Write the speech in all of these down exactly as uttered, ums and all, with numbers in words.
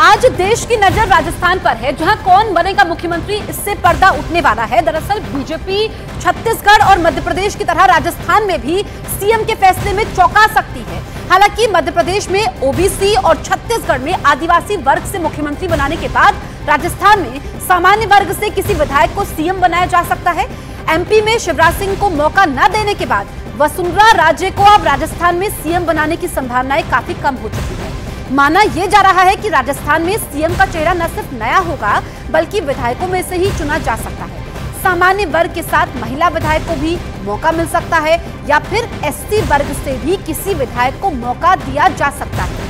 आज देश की नजर राजस्थान पर है, जहां कौन बनेगा मुख्यमंत्री, इससे पर्दा उठने वाला है। दरअसल बीजेपी छत्तीसगढ़ और मध्य प्रदेश की तरह राजस्थान में भी सीएम के फैसले में चौंका सकती है। हालांकि मध्य प्रदेश में ओबीसी और छत्तीसगढ़ में आदिवासी वर्ग से मुख्यमंत्री बनाने के बाद राजस्थान में सामान्य वर्ग से किसी विधायक को सीएम बनाया जा सकता है। एमपी में शिवराज सिंह को मौका न देने के बाद वसुंधरा राजे को अब राजस्थान में सीएम बनाने की संभावनाएं काफी कम हो चुकी है। माना यह जा रहा है कि राजस्थान में सीएम का चेहरा न सिर्फ नया होगा, बल्कि विधायकों में से ही चुना जा सकता है। सामान्य वर्ग के साथ महिला विधायक को भी मौका मिल सकता है, या फिर एससी वर्ग से भी किसी विधायक को मौका दिया जा सकता है।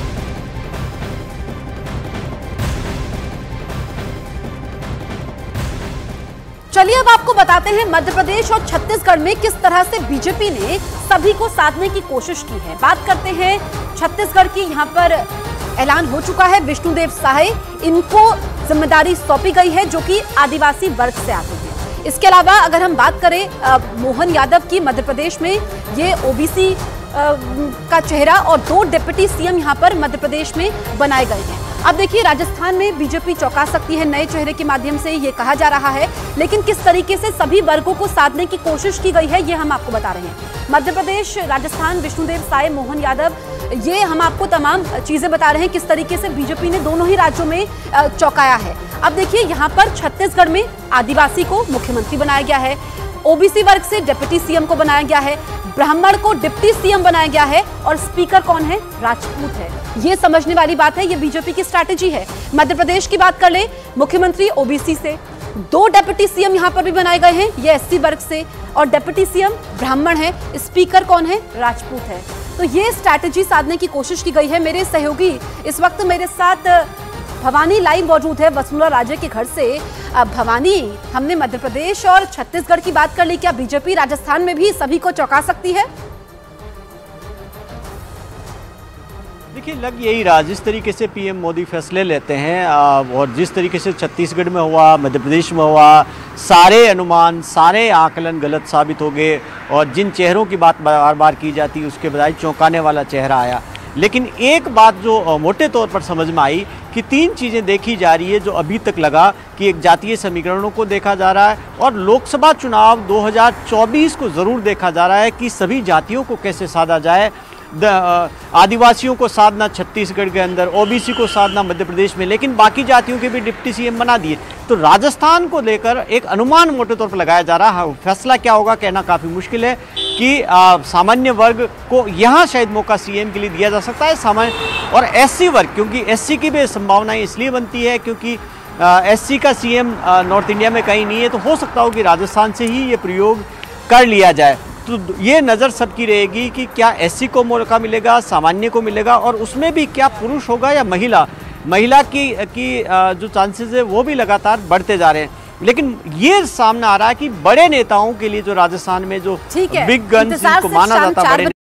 चलिए अब आपको बताते हैं मध्य प्रदेश और छत्तीसगढ़ में किस तरह से बीजेपी ने सभी को साधने की कोशिश की है। बात करते हैं छत्तीसगढ़ की। यहां पर ऐलान हो चुका है, विष्णुदेव साय इनको जिम्मेदारी सौंपी गई है, जो कि आदिवासी वर्ग से आते हैं। इसके अलावा अगर हम बात करें आ, मोहन यादव की, मध्य प्रदेश में ये ओबीसी का चेहरा और दो डिप्टी सीएम यहां पर मध्य प्रदेश में बनाए गए हैं। अब देखिए, राजस्थान में बीजेपी चौंका सकती है नए चेहरे के माध्यम से, ये कहा जा रहा है। लेकिन किस तरीके से सभी वर्गों को साधने की कोशिश की गई है, ये हम आपको बता रहे हैं। मध्य प्रदेश, राजस्थान, विष्णुदेव साय, मोहन यादव, ये हम आपको तमाम चीजें बता रहे हैं किस तरीके से बीजेपी ने दोनों ही राज्यों में चौंकाया है। अब देखिए, यहाँ पर छत्तीसगढ़ में आदिवासी को मुख्यमंत्री बनाया गया है, ओबीसी वर्ग से डिप्टी सीएम को बनाया गया है, ब्राह्मण को डिप्टी सीएम बनाया गया है, और स्पीकर कौन है? राजपूत है। ये समझने वाली बात है, ये बीजेपी की स्ट्रैटेजी है। मध्य प्रदेश की बात कर ले, मुख्यमंत्री ओबीसी से, दो डिप्टी सीएम यहां पर भी बनाए गए हैं, ये एससी वर्ग से, और डिप्टी सीएम ब्राह्मण है, स्पीकर कौन है? राजपूत है। तो ये स्ट्रैटेजी साधने की कोशिश की गई है। मेरे सहयोगी इस वक्त मेरे साथ भवानी लाइव मौजूद है वसुंधरा राजे के घर से। भवानी, हमने मध्य प्रदेश और छत्तीसगढ़ की बात कर ली, क्या बीजेपी राजस्थान में भी सभी को चौंका सकती है? देखिए, लग यही रहा, जिस तरीके से पीएम मोदी फैसले लेते हैं और जिस तरीके से छत्तीसगढ़ में हुआ, मध्य प्रदेश में हुआ, सारे अनुमान, सारे आकलन गलत साबित हो गए, और जिन चेहरों की बात बार बार की जाती उसके बजाय चौंकाने वाला चेहरा आया। लेकिन एक बात जो मोटे तौर पर समझ में आई कि तीन चीज़ें देखी जा रही है, जो अभी तक लगा कि एक जातीय समीकरणों को देखा जा रहा है, और लोकसभा चुनाव दो हज़ार चौबीस को ज़रूर देखा जा रहा है कि सभी जातियों को कैसे साधा जाए। आदिवासियों को साधना छत्तीसगढ़ के अंदर, ओबीसी को साधना मध्य प्रदेश में, लेकिन बाकी जातियों के भी डिप्टी सीएम बना दिए। तो राजस्थान को लेकर एक अनुमान मोटे तौर पर लगाया जा रहा है। फैसला क्या होगा कहना काफ़ी मुश्किल है कि आ, सामान्य वर्ग को यहाँ शायद मौका सीएम के लिए दिया जा सकता है, सामान्य और एससी वर्ग, क्योंकि एससी की भी संभावनाएं इसलिए बनती है क्योंकि एससी का सीएम नॉर्थ इंडिया में कहीं नहीं है, तो हो सकता हो कि राजस्थान से ही ये प्रयोग कर लिया जाए। तो ये नज़र सबकी रहेगी कि क्या एससी को मौका मिलेगा, सामान्य को मिलेगा, और उसमें भी क्या पुरुष होगा या महिला। महिला की की जो चांसेस है वो भी लगातार बढ़ते जा रहे हैं। लेकिन ये सामने आ रहा है कि बड़े नेताओं के लिए जो राजस्थान में जो बिग गन्स जिनको माना जाता है, बड़े